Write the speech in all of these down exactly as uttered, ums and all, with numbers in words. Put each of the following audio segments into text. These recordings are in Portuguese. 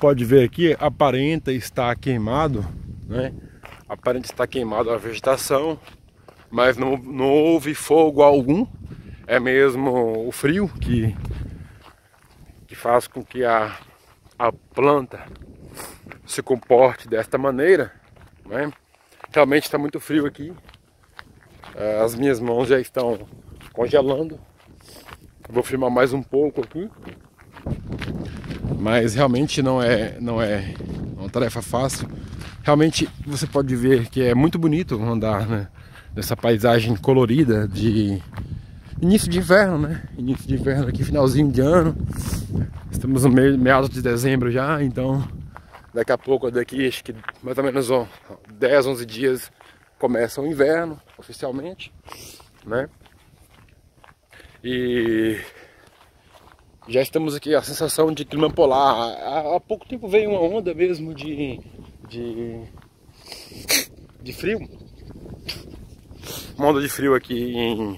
pode ver aqui, aparenta estar queimado, né? Aparenta estar queimado a vegetação, mas não, não houve fogo algum. É mesmo o frio que, que faz com que a, a planta se comporte desta maneira, né? Realmente está muito frio aqui. As minhas mãos já estão congelando. Vou filmar mais um pouco aqui. Mas realmente não é, não é uma tarefa fácil. Realmente você pode ver que é muito bonito andar, né, nessa paisagem colorida de início de inverno, né? Início de inverno aqui, finalzinho de ano. Estamos no meados de dezembro já, então daqui a pouco, daqui acho que mais ou menos ó, dez, onze dias começa o inverno oficialmente, né? E já estamos aqui, a sensação de clima polar. Há, há pouco tempo veio uma onda mesmo de, de, de frio. Uma onda de frio aqui em,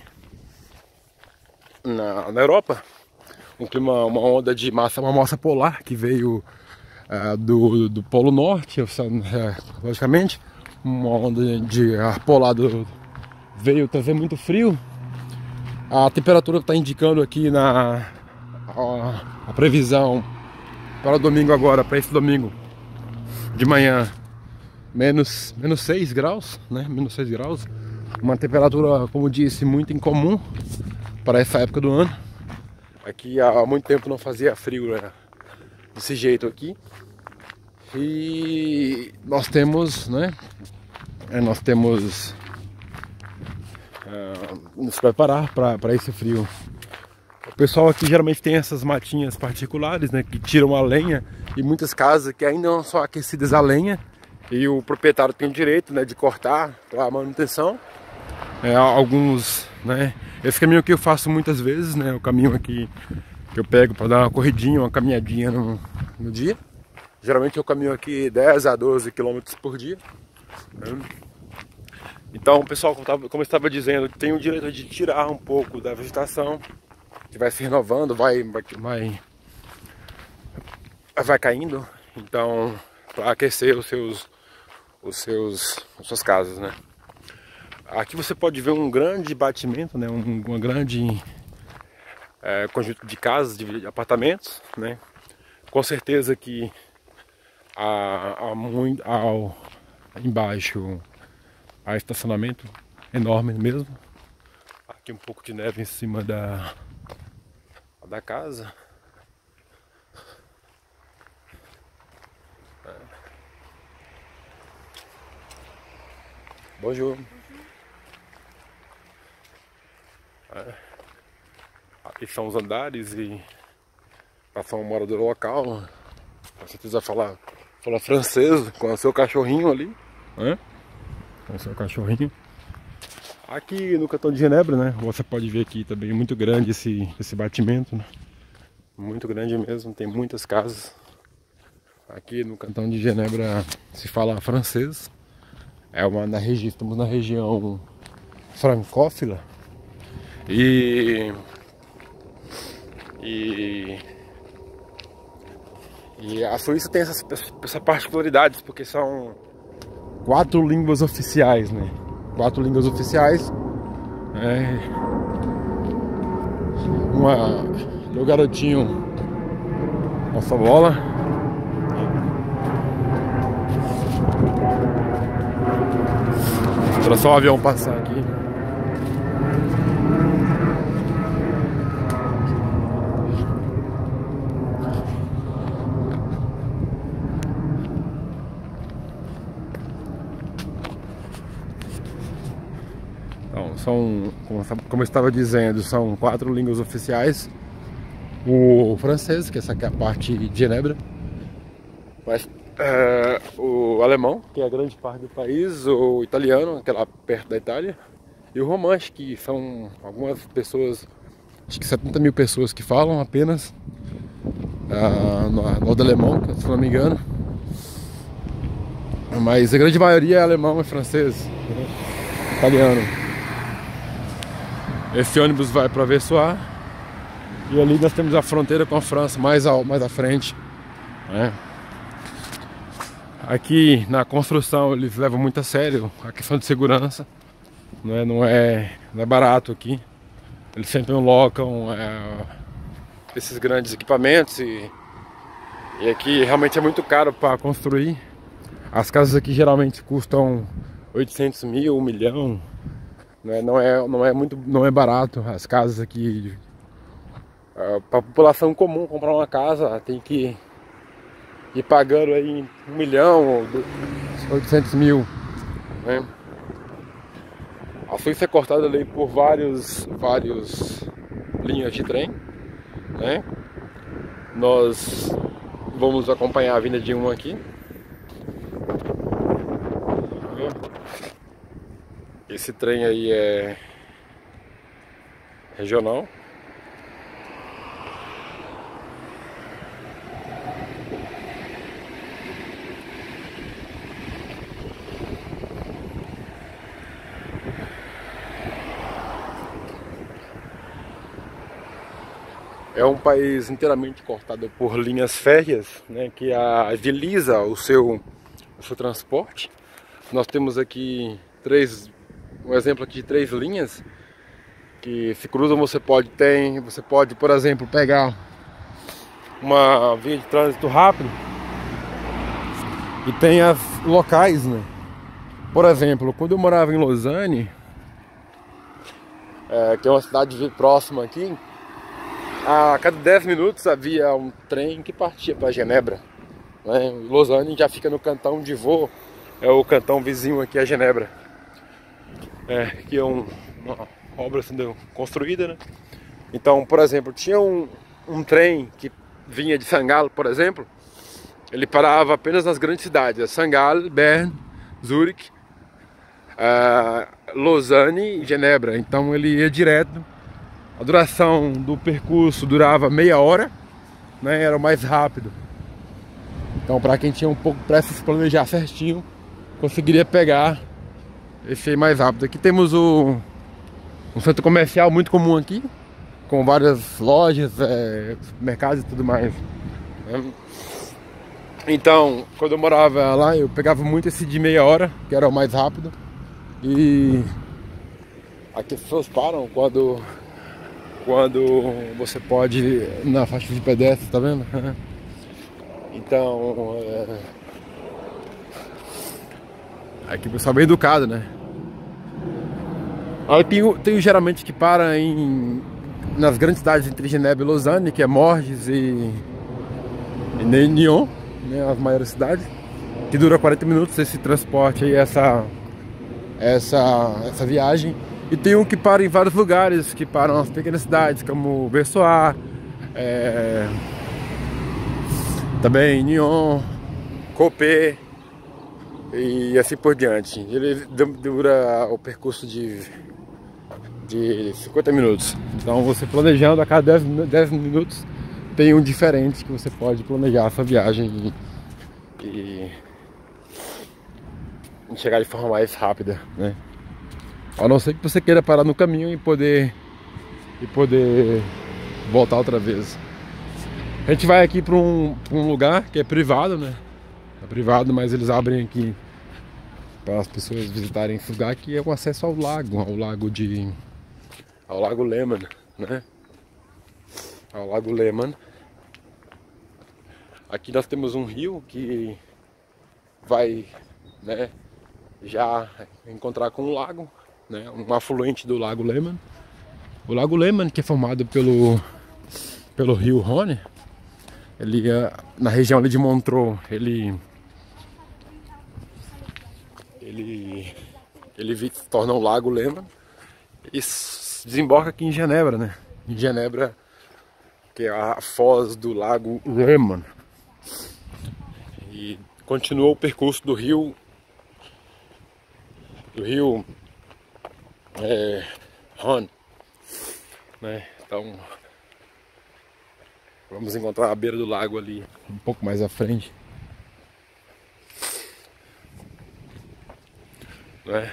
na, na Europa. Um clima, uma onda de massa, uma massa polar que veio uh, do, do Polo Norte, logicamente. Uma onda de ar polar do, veio trazer muito frio. A temperatura está indicando aqui na a, a previsão para o domingo agora, para esse domingo de manhã, menos, menos seis graus, né? Menos seis graus. Uma temperatura, como disse, muito incomum para essa época do ano. Aqui há muito tempo não fazia frio, né, desse jeito aqui. E nós temos, né? Nós temos uh, nos preparar para esse frio. O pessoal aqui geralmente tem essas matinhas particulares, né, que tiram a lenha, e muitas casas que ainda não são aquecidas a lenha, e o proprietário tem o direito, né, de cortar para a manutenção. É, alguns, né, esse caminho aqui eu faço muitas vezes, né, o caminho aqui que eu pego para dar uma corridinha, uma caminhadinha no, no dia. Geralmente eu caminho aqui dez a doze quilômetros por dia. Né? Então o pessoal, como eu estava dizendo, tem o direito de tirar um pouco da vegetação, que vai se renovando, vai, vai, vai, vai caindo, então para aquecer os seus, os seus, as suas casas, né? Aqui você pode ver um grande batimento, né? Um, uma grande é, conjunto de casas, de apartamentos, né? Com certeza que há, há muito, há, embaixo há estacionamento enorme mesmo. Aqui um pouco de neve em cima da da casa. É. Bonjour. É. Aqui são os andares e passar um morador local. Se você quiser falar, falar francês com o seu cachorrinho ali, né? Com o seu cachorrinho. Aqui no Cantão de Genebra, né? Você pode ver aqui também muito grande esse, esse batimento, né? Muito grande mesmo, tem muitas casas. Aqui no Cantão de Genebra se fala francês. É uma na região, estamos na região francófila. E e e a Suíça tem essas, essas particularidades, porque são quatro línguas oficiais, né? Quatro línguas oficiais. É, uma, meu garotinho, nossa bola. Era só o avião passar aqui. Então, são, como eu estava dizendo, são quatro línguas oficiais. O francês, que essa aqui é a parte de Genebra, mas é, o alemão, que é a grande parte do país, o italiano, que é lá perto da Itália, e o romanche, que são algumas pessoas, acho que setenta mil pessoas que falam apenas uh, no, no alemão, se não me engano. Mas a grande maioria é alemão e francês, né? Italiano. Esse ônibus vai para Versoix. E ali nós temos a fronteira com a França, mais, ao, mais à frente, né? Aqui na construção eles levam muito a sério a questão de segurança, não é, não é, não é barato aqui. Eles sempre alocam é, esses grandes equipamentos e, e aqui realmente é muito caro para construir. As casas aqui geralmente custam oitocentos mil, um milhão, não é, não é, não é muito, não é barato. As casas aqui, é, para a população comum comprar uma casa tem que ir pagando aí um milhão ou oitocentos mil, né? A Suíça é cortada ali por vários, vários linhas de trem, né? Nós vamos acompanhar a vinda de uma aqui. Esse trem aí é regional. É um país inteiramente cortado por linhas férreas, né, que agiliza o seu, o seu transporte. Nós temos aqui três, um exemplo aqui de três linhas que se cruzam. Você pode ter, você pode, por exemplo, pegar uma via de trânsito rápido e tem as locais, né? Por exemplo, quando eu morava em Lausanne, é, que é uma cidade próxima aqui, a cada dez minutos havia um trem que partia para Genebra, né? Lausanne já fica no cantão de Vaud, é o cantão vizinho aqui a Genebra, é, que é um, uma obra sendo construída, né? Então, por exemplo, tinha um, um trem que vinha de Saint-Gall, por exemplo, ele parava apenas nas grandes cidades, Saint-Gall, Bern, Zurique, uh, Lausanne e Genebra. Então ele ia direto. A duração do percurso durava meia hora, né? Era o mais rápido. Então, para quem tinha um pouco pressa de se planejar certinho, conseguiria pegar esse aí mais rápido. Aqui temos o, um centro comercial muito comum aqui, com várias lojas, é, mercados e tudo mais. Então, quando eu morava lá, eu pegava muito esse de meia hora, que era o mais rápido. E aqui as pessoas param quando quando você pode ir na faixa de pedestre, tá vendo? Então, é... aqui o pessoal é bem educado, né? Aí tem, tem geralmente que para em nas grandes cidades entre Genebra e Lausanne, que é Morges e, e Nyon, né, as maiores cidades, que dura quarenta minutos esse transporte aí, essa, essa, essa viagem. E tem um que para em vários lugares, que param as pequenas cidades, como Versoix, é, também Nyon, Copé e assim por diante. Ele dura o percurso de, de cinquenta minutos. Então você planejando a cada dez minutos tem um diferente que você pode planejar essa viagem e, e chegar de forma mais rápida, né? A não ser que você queira parar no caminho e poder e poder voltar outra vez. A gente vai aqui para um, um lugar que é privado, né? É privado, mas eles abrem aqui para as pessoas visitarem esse lugar, que é o acesso ao lago, ao lago de ao lago Lehmann, né? Ao lago Lehmann. Aqui nós temos um rio que vai, né, já encontrar com um lago, né, um afluente do lago Lehmann. O lago Lehmann, que é formado pelo pelo rio Rhône, ele na região ali de Montreux, ele ele ele se torna o lago Lehmann e desemboca aqui em Genebra, né? Em Genebra, que é a foz do lago Lehmann, e continua o percurso do rio do rio é, Rhône, né? Então vamos encontrar a beira do lago ali um pouco mais à frente, né?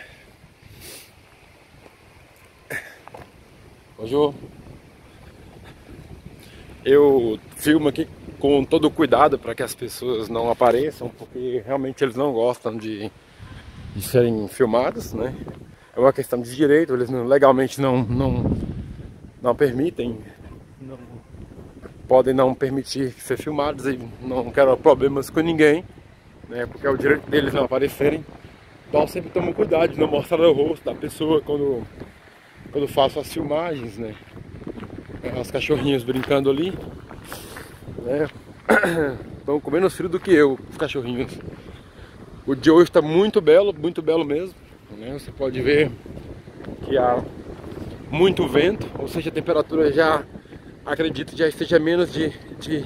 Bonjour. Eu filmo aqui com todo o cuidado para que as pessoas não apareçam, porque realmente eles não gostam de, de serem filmados, né? É uma questão de direito, eles não, legalmente não, não, não permitem, não, podem não permitir ser filmados e não quero problemas com ninguém, né? Porque é o direito deles não aparecerem. Então sempre tomo cuidado de não mostrar o rosto da pessoa quando, quando faço as filmagens, né? Os cachorrinhos brincando ali, né? Estão com menos frio do que eu, os cachorrinhos. O dia hoje está muito belo, muito belo mesmo, né? Você pode ver que há muito vento, ou seja, a temperatura já, acredito, já esteja menos de, de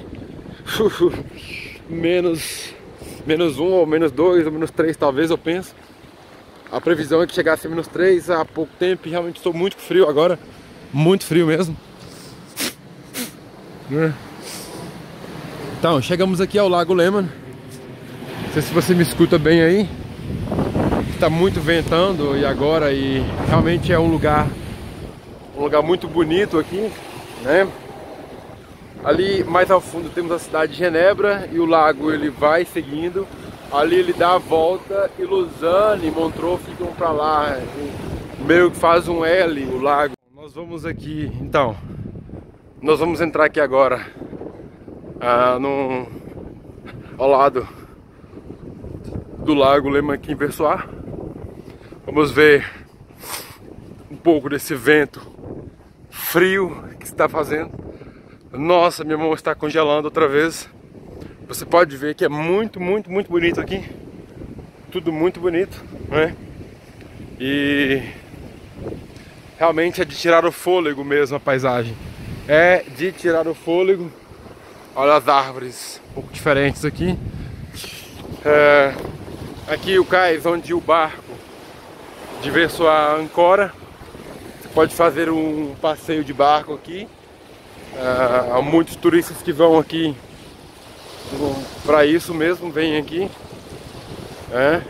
menos, menos um, ou menos dois, ou menos três talvez, eu penso. A previsão é que chegasse a menos três há pouco tempo e realmente estou muito frio agora, muito frio mesmo. Então, chegamos aqui ao Lago Lehmann. Não sei se você me escuta bem aí. Está muito ventando e agora e realmente é um lugar um lugar muito bonito aqui, né? Ali mais ao fundo temos a cidade de Genebra e o lago ele vai seguindo. Ali ele dá a volta e Lausanne e Montreux ficam para lá, meio que faz um L o lago. Nós vamos aqui, então, nós vamos entrar aqui agora ah, no, ao lado do Lago Lehmann aqui em Versoix. Vamos ver um pouco desse vento frio que está fazendo. Nossa, minha mão está congelando outra vez. Você pode ver que é muito, muito, muito bonito aqui. Tudo muito bonito, né? E realmente é de tirar o fôlego mesmo a paisagem. É de tirar o fôlego. Olha as árvores um pouco diferentes aqui. É, aqui o cais onde o barco de Versoix ancora. Você pode fazer um passeio de barco aqui. É, há muitos turistas que vão aqui para isso mesmo, vem aqui. É.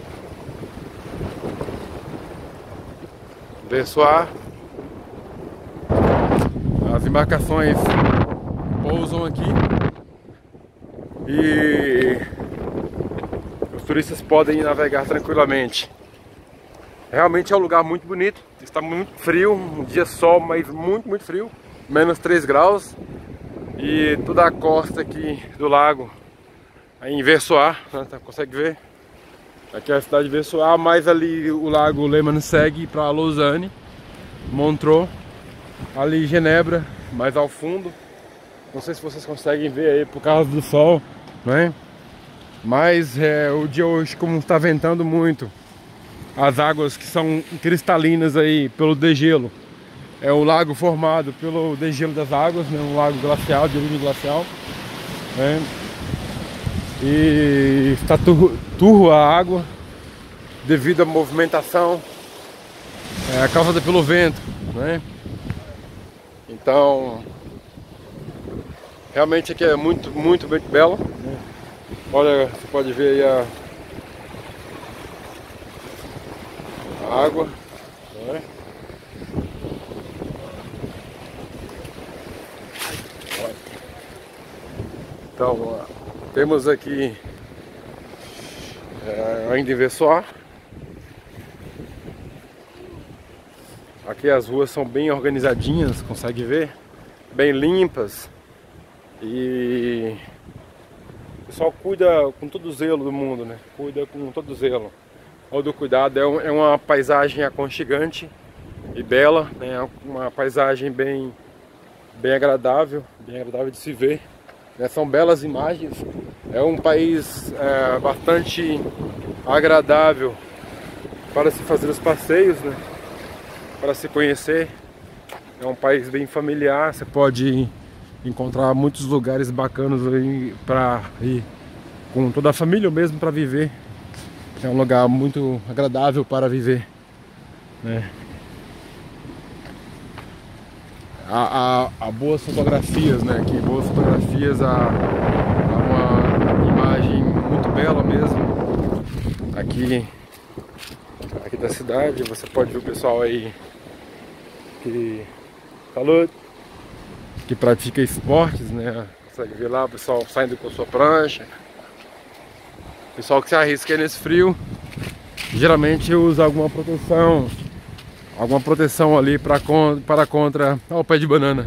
Versoix. As embarcações pousam aqui e os turistas podem navegar tranquilamente. Realmente é um lugar muito bonito. Está muito frio, um dia sol, mas muito, muito frio. Menos três graus. E toda a costa aqui do lago, aí em Versoix, né, tá, consegue ver? Aqui é a cidade de Versoix, mas ali o Lago Lehmann segue para Lausanne, Montreux, ali Genebra, mais ao fundo. Não sei se vocês conseguem ver aí por causa do sol, né? Mas é, o dia hoje, como está ventando muito, as águas que são cristalinas aí pelo degelo. É o lago formado pelo degelo das águas, né? Um lago glacial, de origem glacial, né? E está turvo, turvo a água devido à movimentação é, causada pelo vento, né? Então, realmente aqui é muito, muito, muito belo, né? Olha, você pode ver aí a, a água, né? Então, temos aqui é, ainda em Versoix. Aqui as ruas são bem organizadinhas, consegue ver? Bem limpas. E o pessoal cuida com todo o zelo do mundo, né? Cuida com todo o zelo. Todo o cuidado. É, um, é uma paisagem aconchegante e bela, né? Uma paisagem bem, bem agradável, bem agradável de se ver. É, são belas imagens. É um país é, bastante agradável para se fazer os passeios, né? Para se conhecer. É um país bem familiar. Você pode encontrar muitos lugares bacanas para ir com toda a família ou mesmo para viver. É um lugar muito agradável para viver, né? A, a, a boas fotografias, né? Aqui, boas fotografias, a, a uma imagem muito bela mesmo aqui, aqui da cidade. Você pode ver o pessoal aí que falou que pratica esportes, né? Consegue ver lá o pessoal saindo com a sua prancha. O pessoal que se arrisca aí nesse frio geralmente usa alguma proteção, alguma proteção ali pra, para contra. Olha o pé de banana.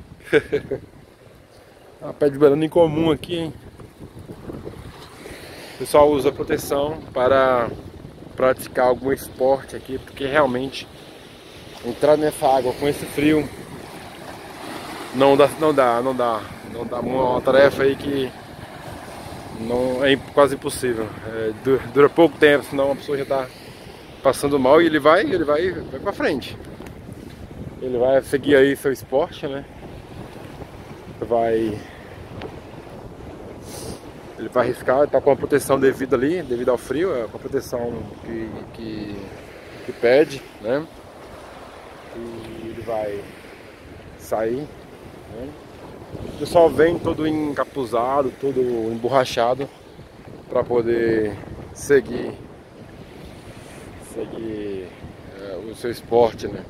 O pé de banana incomum aqui, hein? O pessoal usa proteção para praticar algum esporte aqui, porque realmente entrar nessa água com esse frio não dá, não dá, não dá, não dá uma tarefa aí que não é quase impossível. É, dura, dura pouco tempo, senão a pessoa já está passando mal e ele vai, ele vai, vai para frente. Ele vai seguir aí seu esporte, né? Vai, ele vai arriscar, tá com a proteção devida ali, devido ao frio, é com a proteção que, que, que pede, né? E ele vai sair, né? O pessoal vem todo encapuzado, todo emborrachado para poder seguir, seguir é, o seu esporte, né?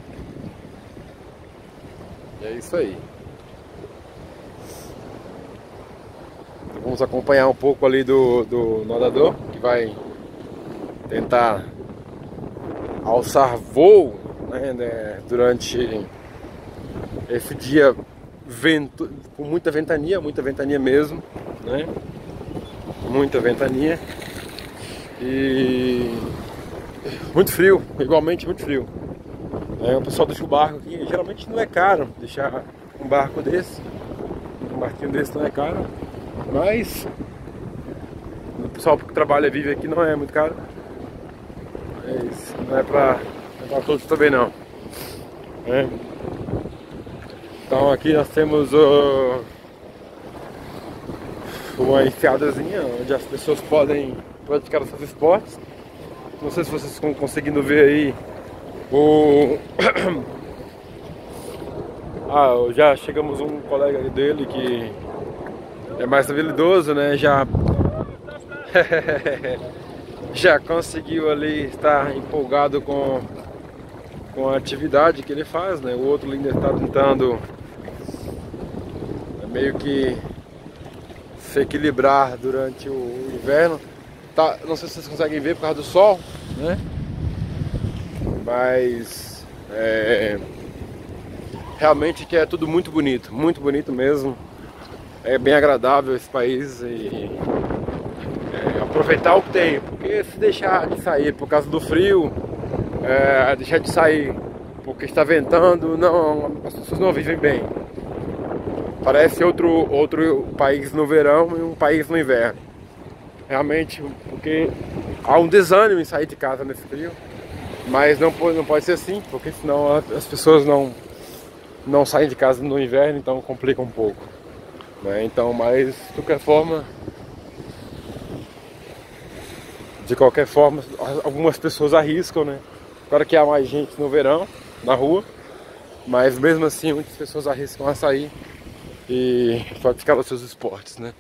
E é isso aí. Vamos acompanhar um pouco ali do, do nadador que vai tentar alçar voo, né, né, durante esse dia vento, com muita ventania, muita ventania mesmo, né? Muita ventania e muito frio, igualmente muito frio. É, o pessoal deixa o barco aqui, geralmente não é caro deixar um barco desse, um barquinho desse não é caro, mas o pessoal que trabalha, vive aqui, não é muito caro, mas não é pra, não é pra todos também não, né? Então aqui nós temos uh, uma enfiadazinha onde as pessoas podem praticar os seus esportes. Não sei se vocês estão conseguindo ver aí o... ah, já chegamos um colega dele que é mais habilidoso, né? Já já conseguiu ali estar empolgado com com a atividade que ele faz, né? O outro ainda está tentando meio que se equilibrar durante o inverno. Tá, não sei se vocês conseguem ver por causa do sol, né? Mas é, realmente que é tudo muito bonito, muito bonito mesmo. É bem agradável esse país e é, aproveitar o que tem, porque se deixar de sair por causa do frio, é, deixar de sair porque está ventando, não, as pessoas não vivem bem. Parece outro, outro país no verão e um país no inverno. Realmente, porque há um desânimo em sair de casa nesse frio. Mas não pode, não pode ser assim, porque senão as pessoas não, não saem de casa no inverno, então complica um pouco, né? Então, mas de qualquer forma, de qualquer forma, algumas pessoas arriscam, né? Claro que há mais gente no verão, na rua, mas mesmo assim muitas pessoas arriscam a sair e praticar os seus esportes, né?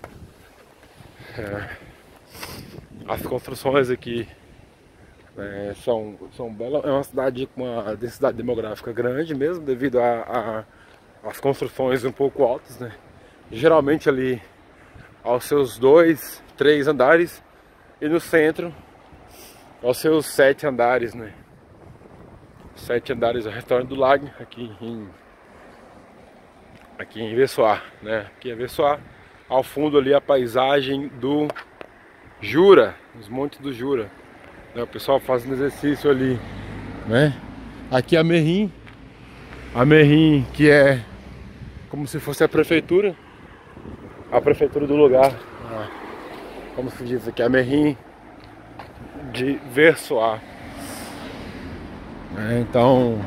É, as construções aqui é, são, são belas. É uma cidade com uma densidade demográfica grande mesmo, devido a, a as construções um pouco altas, né? Geralmente ali aos seus dois, três andares, e no centro aos seus sete andares, né? Sete andares é o restaurante do Lago, aqui em aqui em Vessoar, né? Aqui em Vessoar, ao fundo ali a paisagem do Jura, os montes do Jura, né? O pessoal fazendo exercício ali, né? Aqui a Merrim, a Merrim que é como se fosse a prefeitura, a prefeitura do lugar, ah, como se diz aqui, a Merrim de Vessoar. É, então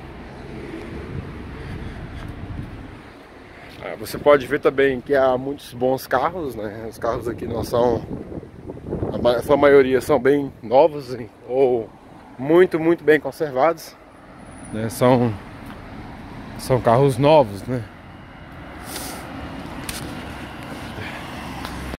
você pode ver também que há muitos bons carros, né? Os carros aqui não são, a sua maioria são bem novos ou muito, muito bem conservados, né? São, são carros novos, né?